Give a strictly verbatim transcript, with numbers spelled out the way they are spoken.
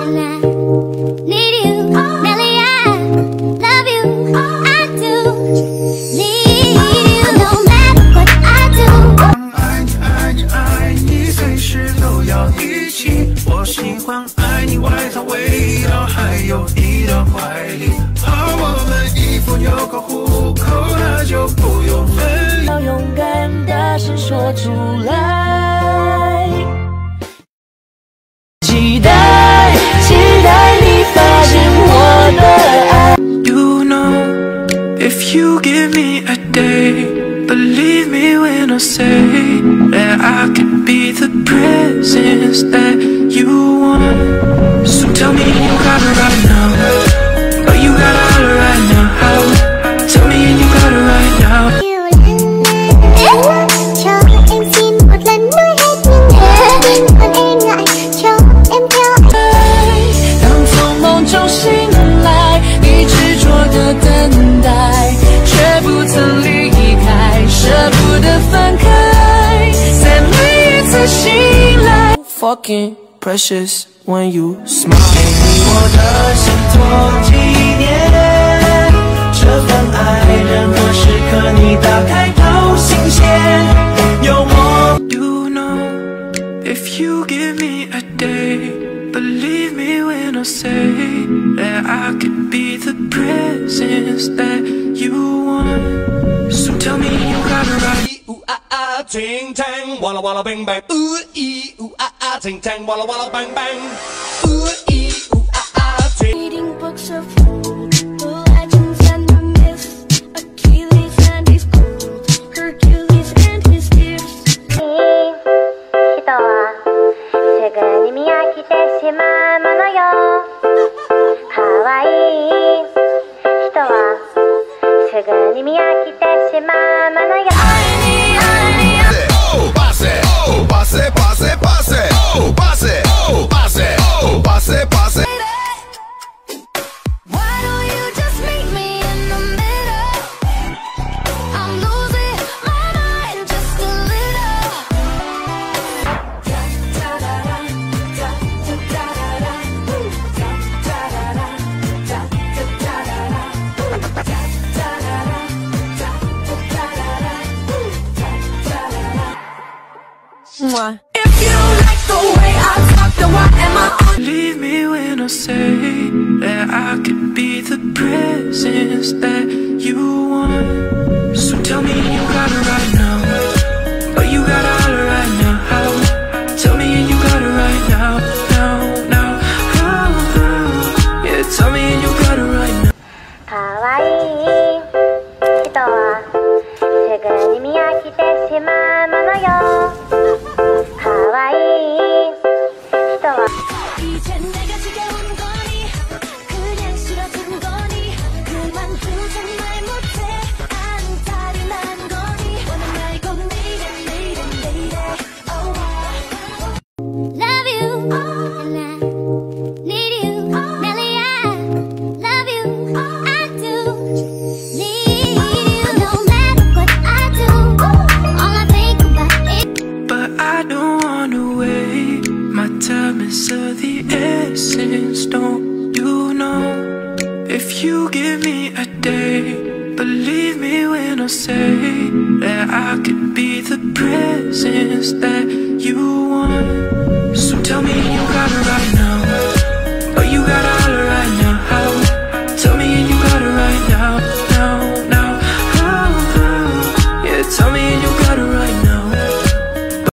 我喜欢爱你外套味道，还有你的怀里。好，我们衣服有个虎口，那就不用分离。 要勇敢大声说出来，期待期待你发现我的爱。 You know, if you give me a day, believe me when I say that I could be the presence that you want. So tell me you got it right now. Oh, you got it right now. Tell me you got it right now. 当从梦中醒来，你执着的等待，却不曾离开，舍不得分开，在每一次醒来。 Fucking precious when you smile. 给你我的心做纪念，这份爱任何时刻你打开都新鲜。有我 You know, if you give me a day, believe me when I say that I could be the presence that you want. So tell me you got it right. Ooh ah ah, ting tang, walla walla bang bang. Ooh ee, ooh ah ah, ting tang, walla walla bang bang. Ooh ee, ooh ah ah, ting. Reading books of the legends and the myths, Achilles and his gold, Hercules and his tears. 人はすぐに見飽きてしまうものよ。可愛い人はすぐに見飽きてしまうものよ。 Oh, pase, oh, pase, pase, pase, oh, pase, oh, pase, oh, pase, pase. Why don't you just meet me in the middle? I'm losing my mind just a little. If you don't like the way I talk, then why am I on? Believe me when I say that I could be the presence that you want. So tell me you got it right now. Oh, you got it right now. Tell me you got it right now. Now, now. Oh, oh. Yeah, tell me you got it right now. 可愛い人はすぐに見飽きてしまうものよ。可愛い人は 이젠 내가 지겨운 거니 그냥 싫어진 거니 그만두자 말 못해 안달이 난 거니 원한 말고 내일은 내일은 내일에 oh Love you and I need you Nelly I love you I do need you no matter what I do all I think about is But I don't wanna wait. My time is of the essence, don't you know? If you give me a day, believe me when I say that I could be the presence that you want. So tell me you got it right now.